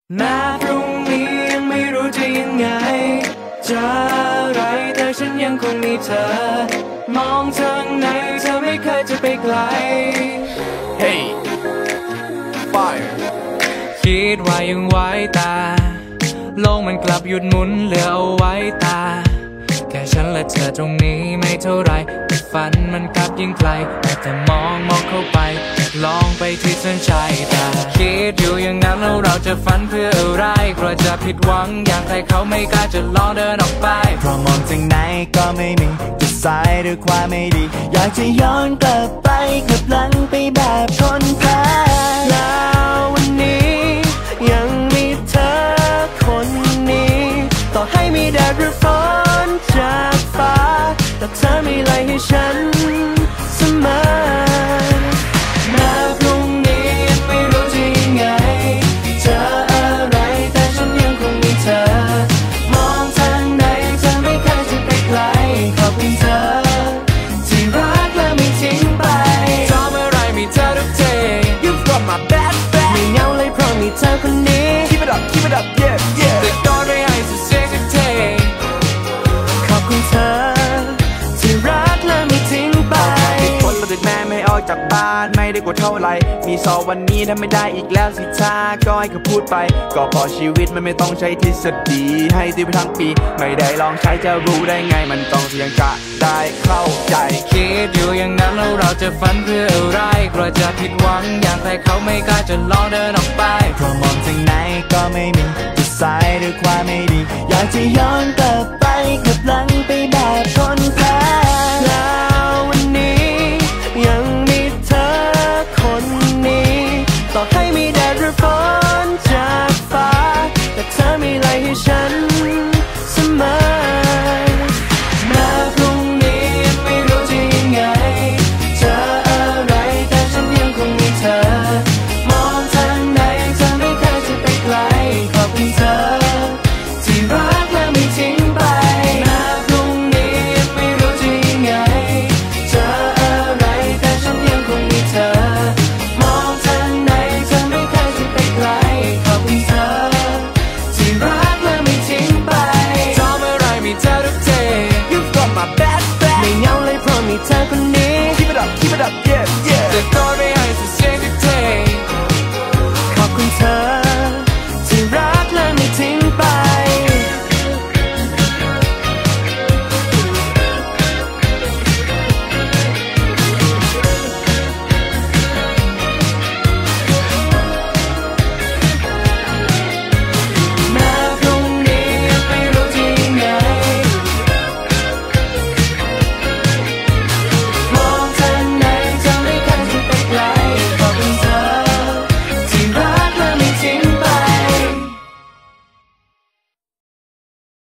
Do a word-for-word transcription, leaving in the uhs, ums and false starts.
แม้พรุ่งนี้ยังไม่รู้จะยังไงจะอะไรแต่ฉันยังคงมีเธอมองทางไหนเธอไม่เคยจะไปไกล Hey Fire คิดว่ายังไหวตาโลกมันกลับหยุดหมุนเหลือเอาไว้ตาแค่ฉันและเธอตรงนี้ไม่เท่าไรแต่ฝันมันกลับยิ่งไกลแต่จะมองมองเข้าไปลองไปที่เส้นชัยตาคิดอยู่อย่างนั้นแล้วเราจะฝันเพื่ออะไรกลัวจะผิดหวังอย่างใครเขาไม่กล้าจะลองเดินออกไปเพราะมองจากไหนก็ไม่มีจุดสายหรือความไม่ดีอยากจะย้อนกลับไปกลับหลังไปแบบคนแพ้แล้ววันนี้ยังมีเธอคนนี้ต่อให้มีแดดหรือฝนจากฟ้าแต่เธอไม่ไล่ให้ฉันเสมอแม้พรุ่งนี้ยังไม่รู้จะยังไงเจออะไรแต่ฉันยังคงมีเธอมองทางไหนเธอไม่เคยจะไปไกลขอบคุณเธอที่รักและไม่ทิ้งไปชอบอะไรมีเธอทุกที You've got my best friend ไม่เหงาเลยเพราะมีเธอคนนี้ Keep it up Keep it up Yeah Yeah แต่ก่อนไม่ให้จะเสียกันเทขอบคุณเธอที่รักและไม่ทิ้งไปติดคนเราติดแม่ไม่ออกจากบ้านไม่ได้กว่าเท่าไรมีสอบวันนี้ถ้าไม่ได้อีกแล้วสิท่าก็ให้เขาพูดไปก็พอชีวิตมันไม่ต้องใช้ทฤษฎีให้ตีไปทั้งปีไม่ได้ลองใช้จะรู้ได้ไงมันต้องเสี่ยงกะได้เข้าใจคิดอยู่อย่างนั้นแล้วเราจะฝันเพื่ออะไรกลัวจะผิดหวังอย่างใครเขาไม่กล้าจะลองเดินออกไปเพราะมองจากไหนก็ไม่มีจุดสายหรือความไม่ดีอยากจะย้อนกลับไปกลับหลังไปแบบคน